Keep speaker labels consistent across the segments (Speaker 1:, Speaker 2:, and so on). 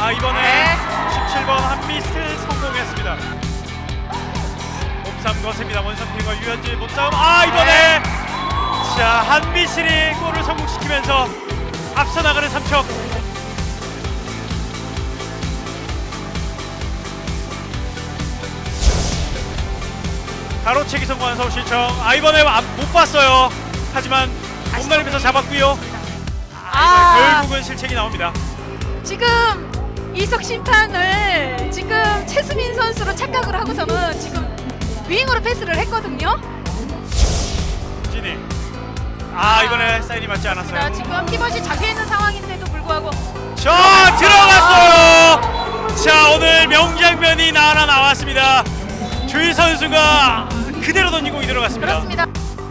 Speaker 1: 이번에 17번 한미스 성공했습니다. 몸싸움 거셉니다. 원상태과 유현진 몸싸움. 이번에 자 한미실이 골을 성공시키면서 앞서 나가는 삼척. 가로채기 성공한 서울시청. 이번에 못 봤어요. 하지만 몸날리면서 잡았고요. 결국은 실책이 나옵니다.
Speaker 2: 지금 이석 심판을 지금 최수민 선수로 착각을 하고서는 지금 윙으로 패스를 했거든요.
Speaker 1: 진이. 이번에 사인이 맞지 않았어요.
Speaker 2: 지금 피벗이 잡혀 있는 상황인데도 불구하고
Speaker 1: 들어갔어요. 자 오늘 명장면이 하나 나왔습니다. 주희 선수가 그대로 던진 공이 들어갔습니다.
Speaker 2: 그렇습니다.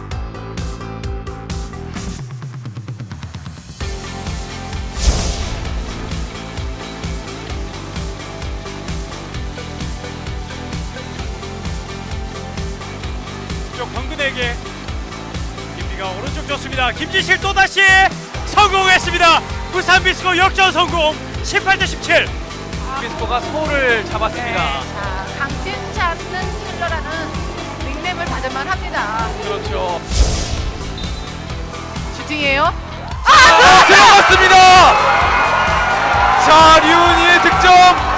Speaker 1: 쪽 정근에게 김비가 오른쪽 줬습니다. 김지실 또다시 성공했습니다. 부산 비스코 역전 성공. 18대 17.
Speaker 3: 비스코가 소를 잡았습니다.
Speaker 2: 자, 강진 잡는 킬러라는 닉네임을 받을만 합니다.
Speaker 3: 그렇죠.
Speaker 2: 슈팅이에요.
Speaker 3: 들어갔습니다. 자, 류은희의 득점.